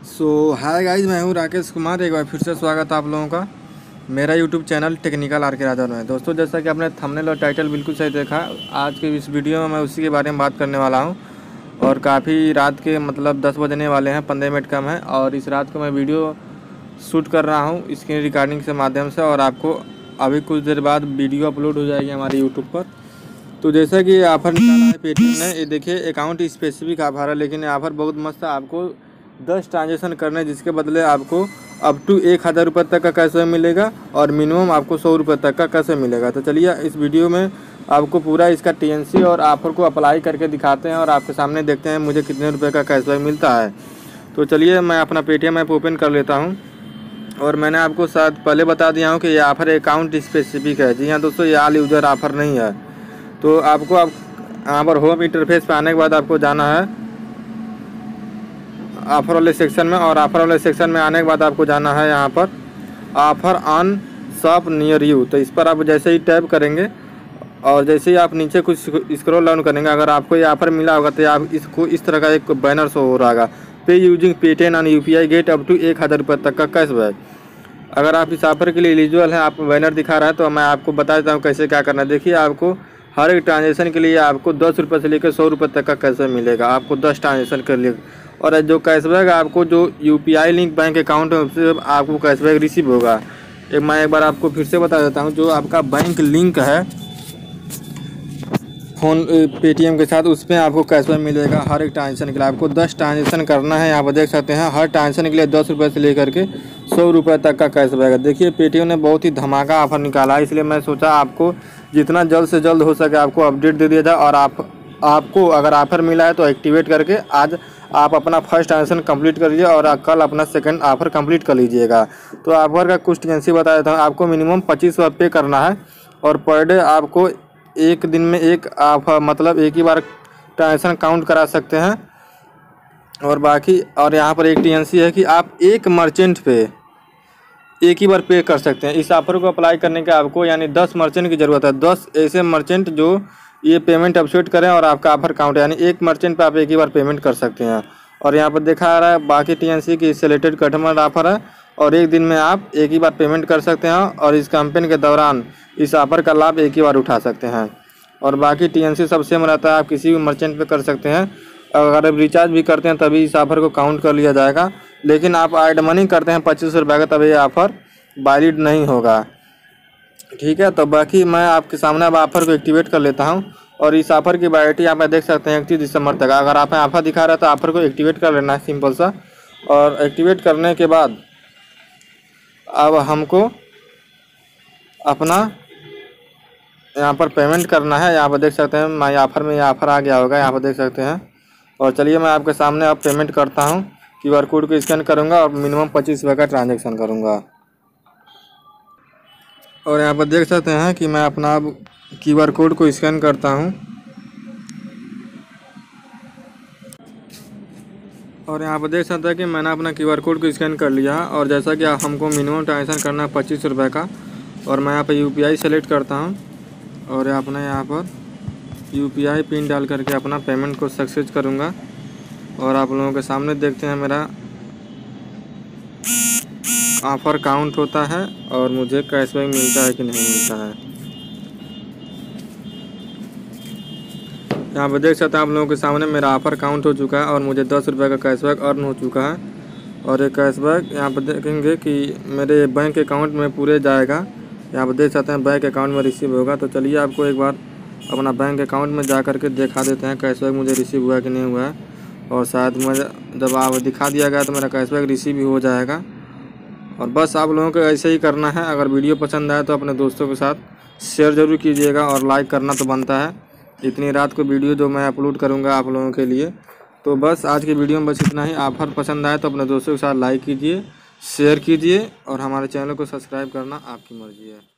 Hi guys, मैं हूँ राकेश कुमार। एक बार फिर से स्वागत है आप लोगों का मेरा यूट्यूब चैनल टेक्निकल आर के राजा में। दोस्तों, जैसा कि आपने थंबनेल और टाइटल बिल्कुल सही देखा, आज के इस वीडियो में मैं उसी के बारे में बात करने वाला हूँ। और काफ़ी रात के 10 बजने वाले हैं, 15 मिनट कम है। और इस रात को मैं वीडियो शूट कर रहा हूँ स्क्रीन रिकॉर्डिंग के माध्यम से, और आपको अभी कुछ देर बाद वीडियो अपलोड हो जाएगी हमारे यूट्यूब पर। तो जैसा कि ऑफ़र निकाला है पेटीएम ने, ये देखिए अकाउंट स्पेसिफिक ऑफर है, लेकिन ऑफ़र बहुत मस्त है। आपको 10 ट्रांजेक्शन करने, जिसके बदले आपको अप टू 1000 रुपये तक का कैशबैक मिलेगा और मिनिमम आपको 100 रुपये तक का कैशबैक मिलेगा। तो चलिए इस वीडियो में आपको पूरा इसका टीएनसी और ऑफ़र को अप्लाई करके दिखाते हैं और आपके सामने देखते हैं मुझे कितने रुपये का कैशबैक मिलता है। तो चलिए मैं अपना पेटीएम ऐप ओपन कर लेता हूँ। और मैंने आपको शायद पहले बता दिया हूँ कि ये ऑफ़र अकाउंट स्पेसिफिक है। जी हाँ दोस्तों, ये ऑल यूज़र ऑफ़र नहीं है। तो आपको यहाँ पर होम इंटरफेस पे आने के बाद आपको जाना है ऑफ़र वाले सेक्शन में, और ऑफ़र वाले सेक्शन में आने के बाद आपको जाना है यहाँ पर offer on shop near you. तो इस पर आप जैसे ही टैप करेंगे और जैसे ही आप नीचे कुछ स्क्रॉल डाउन करेंगे, अगर आपको ये ऑफ़र मिला होगा तो आप इसको इस तरह का एक बैनर शो हो रहा होगा, pay using Paytm on UPI get up to 1000 रुपये तक का कैशबैक। अगर आप इस ऑफ़र के लिए एलिजिबल हैं, आप बैनर दिखा रहा है, तो मैं आपको बता देता हूँ कैसे क्या करना है। देखिए, आपको हर एक ट्रांजेक्शन के लिए आपको 10 रुपये से लेकर 100 रुपये तक का कैशबैक मिलेगा, आपको 10 ट्रांजेक्शन के लिए। और जो कैशबैक आपको जो यूपीआई लिंक बैंक अकाउंट है उससे आपको कैशबैक रिसीव होगा। मैं एक बार आपको फिर से बता देता हूँ, जो आपका बैंक लिंक है फ़ोन पेटीएम के साथ, उस पर आपको कैशबैक मिलेगा। हर एक ट्रांजेक्शन के लिए आपको 10 ट्रांजेक्शन करना है। यहाँ पर देख सकते हैं हर ट्रांजेक्शन के लिए 10 रुपये से लेकर के 100 रुपये तक का कैशबैक है। देखिए, पेटीएम ने बहुत ही धमाका ऑफ़र निकाला है, इसलिए मैं सोचा आपको जितना जल्द से जल्द हो सके आपको अपडेट दे दिया जाए। और आपको अगर ऑफ़र मिला है तो एक्टिवेट करके आज आप अपना फर्स्ट ट्रांजेक्शन कंप्लीट कर लीजिए और कल अपना सेकंड ऑफ़र कंप्लीट कर लीजिएगा। तो ऑफ़र का कुछ टीएनसी बता देता हूँ। आपको मिनिमम 25 रुपये पे करना है, और पर डे आपको एक दिन में एक एक ही बार ट्रांजेक्शन काउंट करा सकते हैं। और बाकी यहाँ पर एक टीएनसी है कि आप एक मर्चेंट पे एक ही बार पे कर सकते हैं। इस ऑफ़र को अप्लाई करने के आपको यानी 10 मर्चेंट की ज़रूरत है। 10 ऐसे मर्चेंट जो ये पेमेंट अपडेट करें और आपका ऑफ़र काउंट, यानी एक मर्चेंट पे आप एक ही बार पेमेंट कर सकते हैं। और यहाँ पर देखा आ रहा है बाकी टीएनसी की सिलेक्टेड कस्टमर ऑफ़र है, और एक दिन में आप एक ही बार पेमेंट कर सकते हैं, और इस कैंपेन के दौरान इस ऑफ़र का लाभ एक ही बार उठा सकते हैं। और बाकी टीएनसी सब सेम रहता है, आप किसी भी मर्चेंट पे कर सकते हैं। अगर आप रिचार्ज भी करते हैं तभी इस ऑफ़र को काउंट कर लिया जाएगा, लेकिन आप ऐड मनी करते हैं 25 रुपये का, तभी ये ऑफ़र वैलिड नहीं होगा। ठीक है, तो बाकी मैं आपके सामने अब ऑफ़र को एक्टिवेट कर लेता हूं। और इस ऑफ़र की वैलिडिटी आप देख सकते हैं 31 दिसंबर तक। अगर आप ऑफ़र दिखा रहा है तो ऑफ़र को एक्टिवेट कर लेना है, सिंपल सा। और एक्टिवेट करने के बाद अब हमको अपना यहाँ पर पेमेंट करना है। यहाँ पर देख सकते हैं माई ऑफ़र में ये ऑफ़र आ गया होगा, यहाँ पर देख सकते हैं। और चलिए मैं आपके सामने अब पेमेंट करता हूँ। QR कोड को स्कैन करूँगा और मिनिमम 25 रुपये का ट्रांजेक्शन करूँगा। और यहाँ पर देख सकते हैं कि मैं अपना अब QR कोड को स्कैन करता हूँ। और यहाँ पर देख सकते हैं कि मैंने अपना QR कोड को स्कैन कर लिया। और जैसा कि हमको मिनिमम ट्रांजेक्शन करना है 25 रुपये का, और मैं यहाँ पर UPI सेलेक्ट करता हूँ और अपना यहाँ पर UPI पिन डाल करके अपना पेमेंट को सक्सेस करूँगा। और आप लोगों के सामने देखते हैं मेरा ऑफ़र काउंट होता है और मुझे कैशबैक मिलता है कि नहीं मिलता है। यहाँ पर देख सकते हैं आप लोगों के सामने मेरा ऑफ़र काउंट हो चुका है और मुझे 10 रुपये का कैशबैक अर्न हो चुका है। और ये कैशबैक यहाँ पर देखेंगे कि मेरे बैंक अकाउंट में पूरे जाएगा। यहाँ पर देख सकते हैं बैंक अकाउंट में रिसीव होगा। तो चलिए आपको एक बार अपना बैंक अकाउंट में जा कर के दिखा देते हैं कैशबैक मुझे रिसीव हुआ कि नहीं हुआ है। और शायद मुझे जब आप दिखा दिया गया तो मेरा कैशबैक रिसीव ही हो जाएगा। और बस आप लोगों को ऐसे ही करना है। अगर वीडियो पसंद आए तो अपने दोस्तों के साथ शेयर ज़रूर कीजिएगा, और लाइक करना तो बनता है। इतनी रात को वीडियो जो मैं अपलोड करूंगा आप लोगों के लिए। तो बस आज की वीडियो में बस इतना ही। ऑफ़र पसंद आए तो अपने दोस्तों के साथ लाइक कीजिए, शेयर कीजिए, और हमारे चैनल को सब्सक्राइब करना आपकी मर्ज़ी है।